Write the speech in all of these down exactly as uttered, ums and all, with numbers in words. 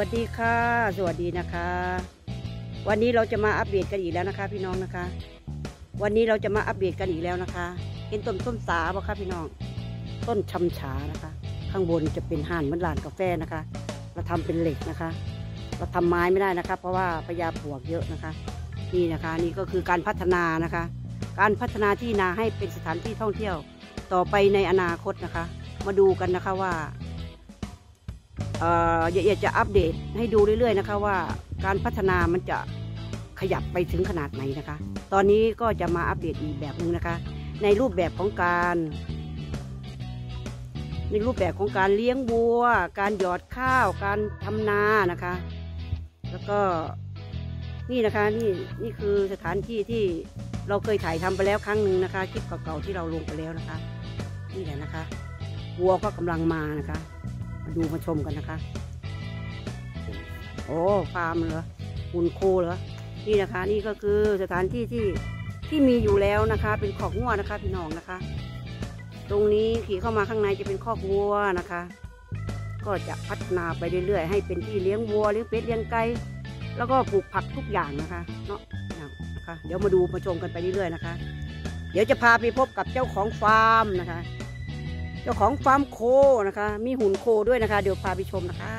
วัสดีค่ะสวัสดีนะคะวันนี้เราจะมาอัปเดตกันอีกแล้วนะคะพี่น้องนะคะวันนี้เราจะมาอัปเดตกันอีกแล้วนะคะเห็นต้นต้นสาบ่คะพี่น้องต้นชำฉานะคะข้างบนจะเป็นห่านเหมือนลานกาแฟนะคะเราทำเป็นเหล็กนะคะเราทำไม้ไม่ได้นะคะเพราะว่าพญาปลวกเยอะนะคะนี่นะคะนี่ก็คือการพัฒนานะคะการพัฒนาที่นาให้เป็นสถานที่ท่องเที่ยวต่อไปในอนาคตนะคะมาดูกันนะคะว่าเอ่ออยากจะอัปเดตให้ดูเรื่อยๆนะคะว่าการพัฒนามันจะขยับไปถึงขนาดไหนนะคะตอนนี้ก็จะมาอัปเดตอีกแบบหนึ่งนะคะในรูปแบบของการในรูปแบบของการเลี้ยงวัวการหยอดข้าวการทำนานะคะแล้วก็นี่นะคะนี่นี่คือสถานที่ที่เราเคยถ่ายทำไปแล้วครั้งหนึ่งนะคะคลิปเก่าๆที่เราลงไปแล้วนะคะนี่แหละนะคะวัวก็กำลังมานะคะมาดูมาชมกันนะคะโอ้ฟาร์มเหรอหุ่นโคเหรอนี่นะคะนี่ก็คือสถานที่ที่ที่มีอยู่แล้วนะคะเป็นคอกงัวนะคะพี่น้องนะคะตรงนี้ขี่เข้ามาข้างในจะเป็นคอกวัวนะคะก็จะพัฒนาไปเรื่อยๆให้เป็นที่เลี้ยงวัวเลี้ยงเป็ดเลี้ยงไก่แล้วก็ปลูกผักทุกอย่างนะคะเนาะนะคะเดี๋ยวมาดูมาชมกันไปเรื่อยๆนะคะเดี๋ยวจะพาไปพบกับเจ้าของฟาร์มนะคะเจ้าของฟาร์มโคนะคะมีหุ่นโคด้วยนะคะเดี๋ยวพาไปชมนะคะ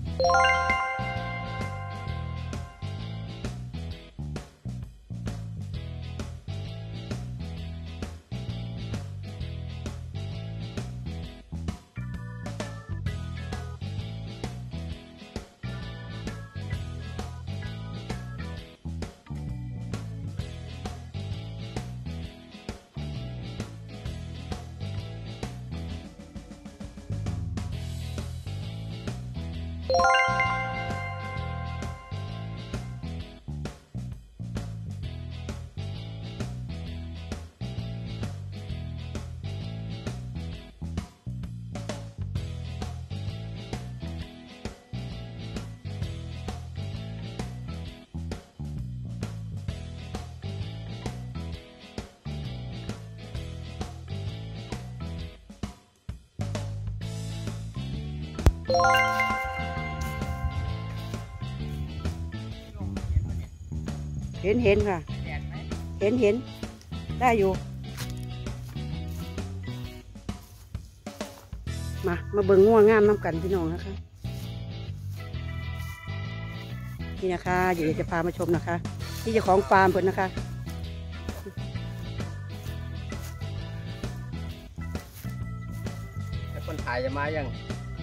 เห็นเห็นค่ะเห็นเห็นได้อยู่มามาเบิ่งง่วงงามน้ำกันพี่น้องนะคะนี่นะคะเดี๋ยวจะพามาชมนะคะที่เจ้าของฟาร์มเพิ่นนะคะแล้วคนถ่ายจะมายัง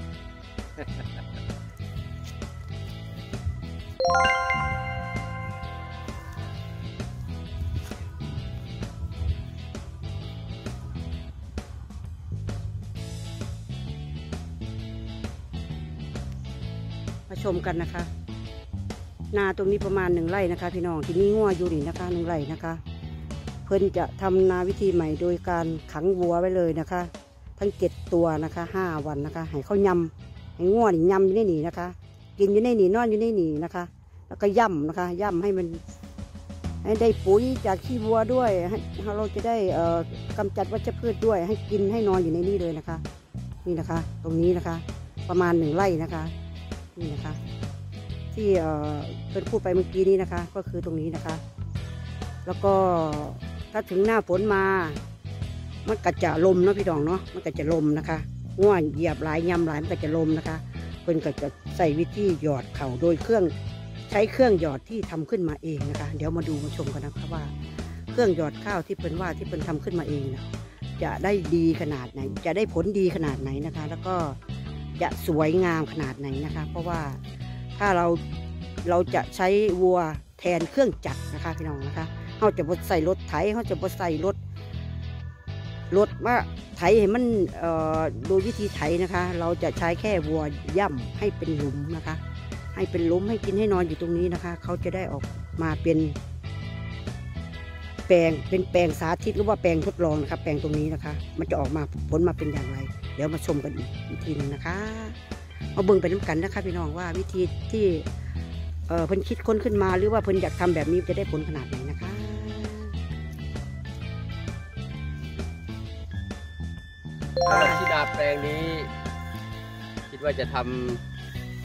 มาชมกันนะคะนาตรงนี้ประมาณหนึ่งไร่นะคะพี่น้องที่นี่งัวอยู่นี่นะคะหนึ่งไร่นะคะเพิ่นจะทำนาวิธีใหม่โดยการขังวัวไว้เลยนะคะทั้งเจ็ดตัวนะคะห้าวันนะคะให้เขายำให้งัวนี่ยำอยู่ในนี่นะคะกินอยู่ในนี่นอนอยู่ในนี่นะคะแล้วก็ย่ำนะคะย่ำให้มันให้ได้ปุ๋ยจากขี้วัวด้วยให้เราจะได้เอ่อกำจัดวัชพืชด้วยให้กินให้นอนอยู่ในนี่เลยนะคะนี่นะคะตรงนี้นะคะประมาณหนึ่งไร่นะคะนี่นะคะที่เอ่อเพิ่นพูดไปเมื่อกี้นี้นะคะก็คือตรงนี้นะคะแล้วก็ถ้าถึงหน้าฝนมามันก็จะลมเนาะพี่ดองเนาะมันก็จะลมนะคะง่วงเหยียบหลายยำหลายมันก็จะลมนะคะเพิ่นก็จะใส่วิธีหยอดเข่าโดยเครื่องใช้เครื่องหยอดที่ทำขึ้นมาเองนะคะเดี๋ยวมาดูมาชมกันนะคะว่าเครื่องหยอดข้าวที่เพิ่นว่าที่เพิ่นทำขึ้นมาเองนะจะได้ดีขนาดไหนจะได้ผลดีขนาดไหนนะคะแล้วก็จะสวยงามขนาดไหนนะคะเพราะว่าถ้าเราเราจะใช้วัวแทนเครื่องจักรนะคะพี่น้องนะคะเขาจะบดใส่รถไถเขาจะบดใส่รถรถว่าไถให้มันเอ่อโดยวิธีไถนะคะเราจะใช้แค่วัวย่ำให้เป็นหลุมนะคะให้เป็นหลุมให้กินให้นอนอยู่ตรงนี้นะคะเขาจะได้ออกมาเป็นแปลงเป็นแปลงสาธิตหรือว่าแปลงทดลองนะคะแปลงตรงนี้นะคะมันจะออกมาผลมาเป็นอย่างไรเดี๋ยวมาชมกันอีกทีหนึ่งนะคะเอาเบิ่งไปน้ำกันนะคะพี่น้องว่าวิธีที่เออเพิ่นคิดค้นขึ้นมาหรือว่าเพิ่นอยากทำแบบนี้จะได้ผลขนาดไหนนะคะที่ดาแปลงนี้คิดว่าจะทำ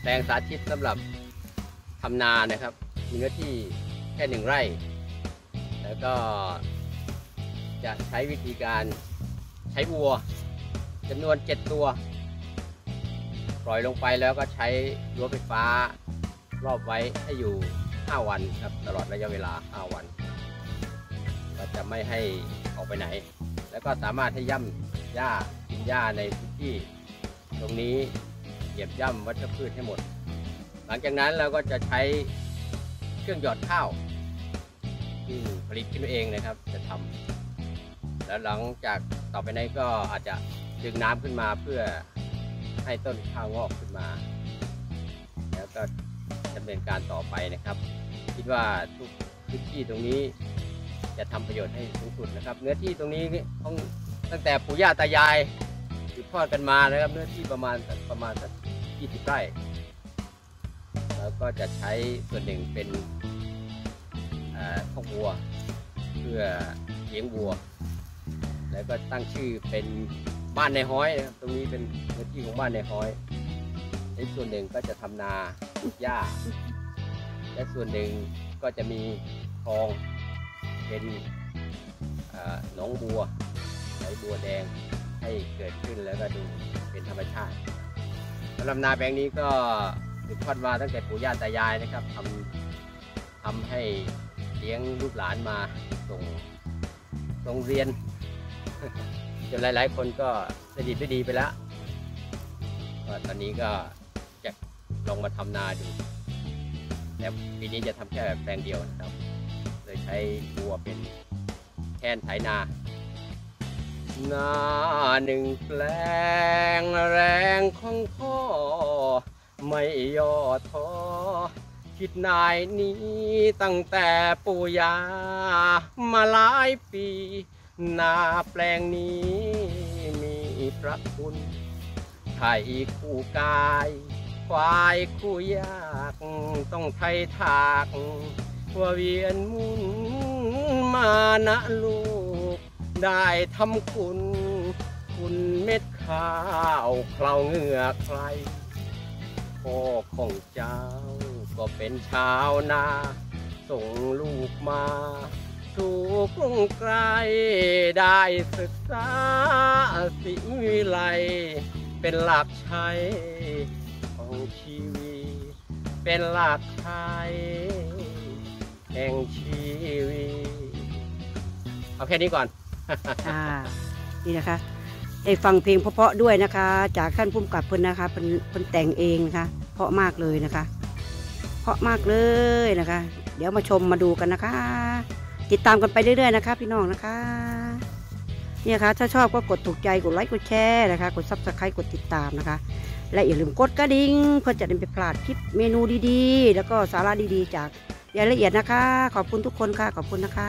ลงสาธิตสำหรับทำนานะครับมีเนื้อที่แค่หนึ่งไร่แล้วก็จะใช้วิธีการใช้วัวจำนวนเจ็ดตัวปล่อยลงไปแล้วก็ใช้รั้วไฟฟ้ารอบไว้ให้อยู่ห้าวันครับตลอดระยะเวลาห้าวันก็จะไม่ให้ออกไปไหนแล้วก็สามารถให้ย่ำหญ้ากินหญ้าในพื้นที่ตรงนี้เหยียบย่ำวัชพืชให้หมดหลังจากนั้นเราก็จะใช้เครื่องหยอดข้าวที่ผลิตขึ้นเองนะครับจะทำแล้วหลังจากต่อไปนี้ก็อาจจะดึงน้ำขึ้นมาเพื่อให้ต้นข้าวงอกขึ้นมาแล้วก็ดำเนินการต่อไปนะครับคิดว่าทุกพื้นที่ตรงนี้จะทำประโยชน์ให้สูงสุดนะครับเนื้อที่ตรงนี้ต้องตั้งแต่ปู่ย่าตายายสืบทอดกันมานะครับเนื้อที่ประมาณประมาณสักยี่สิบไร่แล้วก็จะใช้ส่วนหนึ่งเป็นคอกวัวเพื่อเลี้ยงวัวแล้วก็ตั้งชื่อเป็นบ้านในห้อยนะครับตรงนี้เป็นเนื้อที่ของบ้านในห้อยในส่วนหนึ่งก็จะทำนาปลูกหญ้าและส่วนหนึ่งก็จะมีคลองเป็นหนองบัวไหลบัวแดงให้เกิดขึ้นแล้วก็ดูเป็นธรรมชาติสำหรับนาแปลงนี้ก็สืบทอดมาตั้งแต่ปู่ย่าตายายนะครับทำทำให้เลี้ยงลูกหลานมาส่งโรงเรียนจนหลายๆคนก็ได้ดีได้ดีไปแล้วตอนนี้ก็จะลองมาทำนาดูแต่ปีนี้จะทำแค่แปลงเดียวนะครับเลยใช้วัวเป็นแทนไถนานาหนึ่งแปลงแรงของพ่อไม่ย่อท้อคิดนายนี้ตั้งแต่ปู่ย่ามาหลายปีนาแปลงนี้มีพระคุณไถคู่กายควายคู่ยากต้องไถถากว่าเวียนหมุนมานะลูกได้ทำคุณคุณเม็ดข้าวเคล้าเหงื่อใครพ่อของเจ้าก็เป็นชาวนาส่งลูกมาสู่กรุงไกลได้ศึกษาศิวิไลเป็นหลักใช้ของชีวิตเป็นหลักใช้แห่งชีวิตเอาแค่นี้ก่อนอ่านี่นะคะได้ฟังเพลงเพราะๆด้วยนะคะจากท่านผู้กำกับเพิ่นนะคะเป็นคนแต่งเองนะคะเพราะมากเลยนะคะเพราะมากเลยนะคะเดี๋ยวมาชมมาดูกันนะคะติดตามกันไปเรื่อยๆนะคะพี่น้องนะคะเนี่ยค่ะถ้าชอบก็กดถูกใจกดไลค์กดแชร์นะคะกดซับสไครต์กดติดตามนะคะและอย่าลืมกดกระดิ่งเพื่อจะได้ไม่พลาดคลิปเมนูดีๆแล้วก็สาระดีๆจากรายละเอียดนะคะขอบคุณทุกคนค่ะขอบคุณนะคะ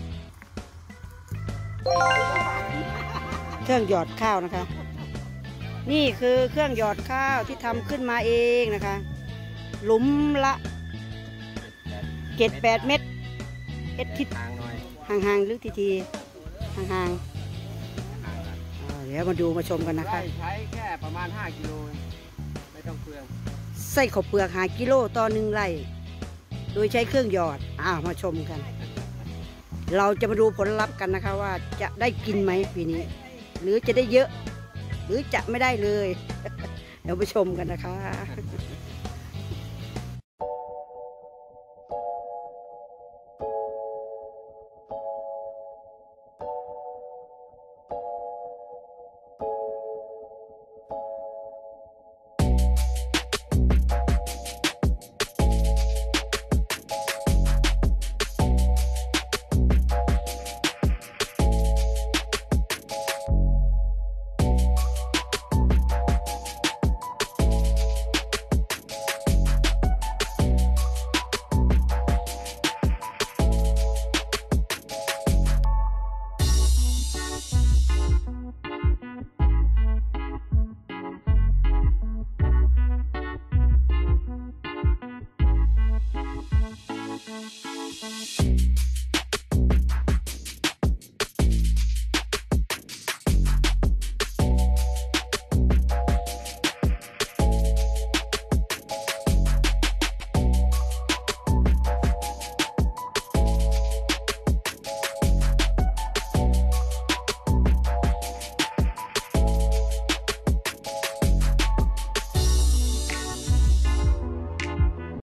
เครื่องหยอดข้าวนะคะนี่คือเครื่องหยอดข้าวที่ทำขึ้นมาเองนะคะหลุมละเจ็ดแปดเม็ดเอ็ดทิศห่างๆหรือทีทีห่างๆเดี๋ยวมาดูมาชมกันนะคะใช้แค่ประมาณห้ากิโลไม่ต้องเปลืองใส่ข้าวเปลือกหากิโลต่อหนึ่งไร่โดยใช้เครื่องหยอดอ้าวมาชมกันเราจะมาดูผลลัพธ์กันนะคะว่าจะได้กินไหมปีนี้หรือจะได้เยอะหรือจะไม่ได้เลยเดี๋ยวไปชมกันนะคะ